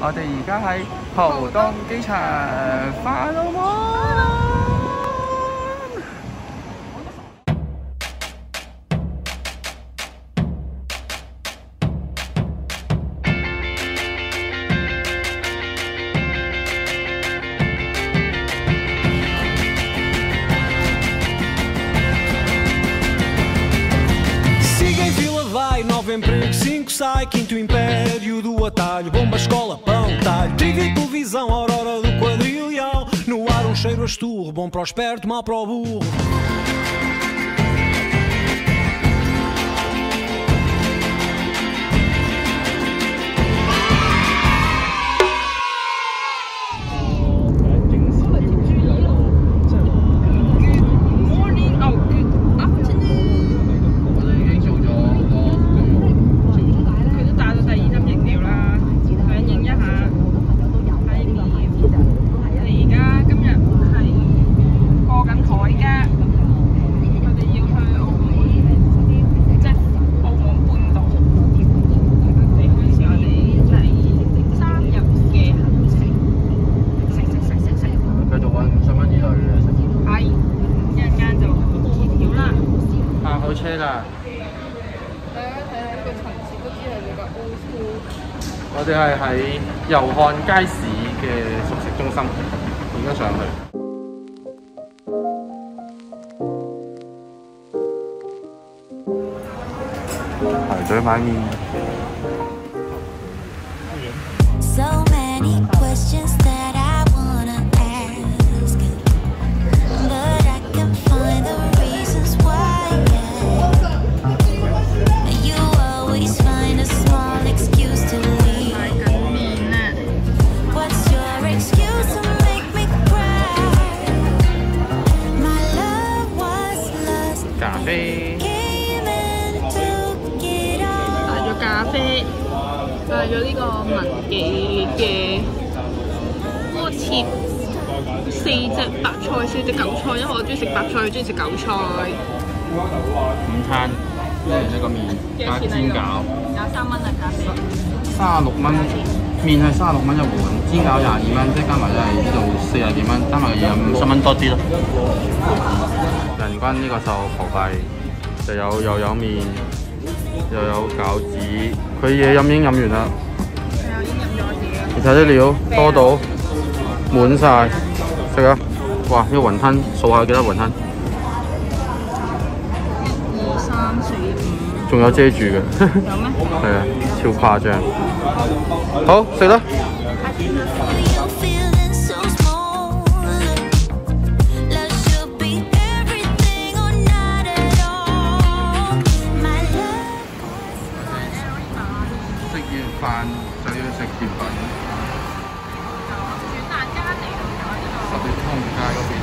我哋而家喺浦東機場翻到喎。 Nove empregos, 5 sai, quinto império do atalho, bomba, escola, pão, talho, TV, televisão, aurora do quadrilhão, no ar um cheiro a esturro, bom para o esperto, mal para o burro. 車啦！ 大家睇下呢個層次都知係比較 old school。 我哋係喺祐漢街市嘅熟食中心，而家上去。排隊買麵。So many questions that I wanna ask, but I can find the reasons why. You always find a small excuse to leave. 買緊麵啊 What's your excuse to make me cry? My love was lost. 咖啡。帶咗咖啡。帶咗呢個文記嘅嗰個切4隻白菜、4隻韭菜，因為我中意食白菜，中意食韭菜。午餐一個麵加煎餃，23蚊啊咖啡。36蚊，麵係36蚊一碗，煎餃22蚊，即係加埋都係呢度40幾蚊，加埋嘢50蚊多啲咯。人均呢個就葡幣就又有麵。又有餃子，佢嘢飲已經飲完啦。係啊，已經飲咗我自己。你睇啲料多到滿晒，食啊！哇！呢個雲吞數下幾多雲吞？1、2、3、4、5。仲有遮住嘅。有咩？係啊，超誇張。好，食啦！飯就要食甜品。轉蛋間嚟㗎，十月通街嗰邊。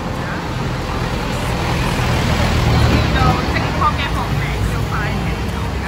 叫做正確嘅學名叫快艇酒街。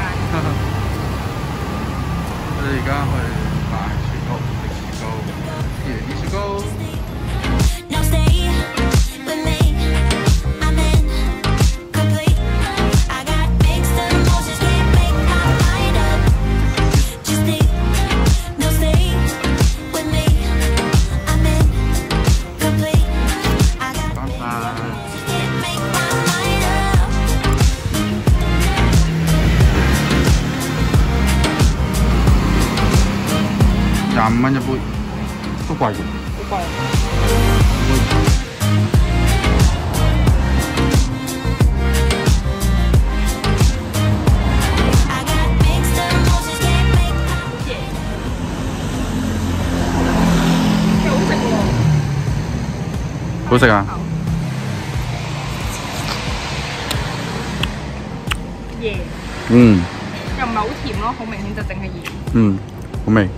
我哋而家去買雪糕，食雪糕，啲雪糕。25蚊一杯，都貴嘅。都貴。好食啊！椰。嗯。又唔係好甜咯，好明顯就淨係鹽。嗯，好味。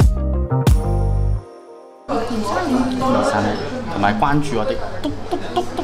同埋關注我哋篤篤篤。